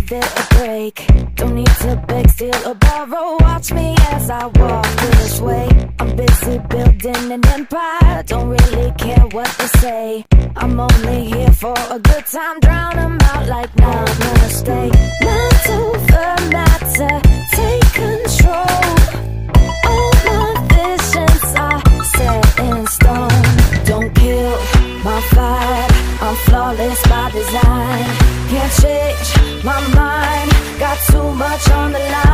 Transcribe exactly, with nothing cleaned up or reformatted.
give it a break. Don't need to beg, steal or borrow. Watch me as I walk this way. I'm busy building an empire. Don't really care what they say. I'm only here for a good time. Drown them out like now, gonna stay. Mind over matter, take control. All my visions are set in stone. Don't kill my vibe, I'm flawless by design. Can't change my mind, got too much on the line.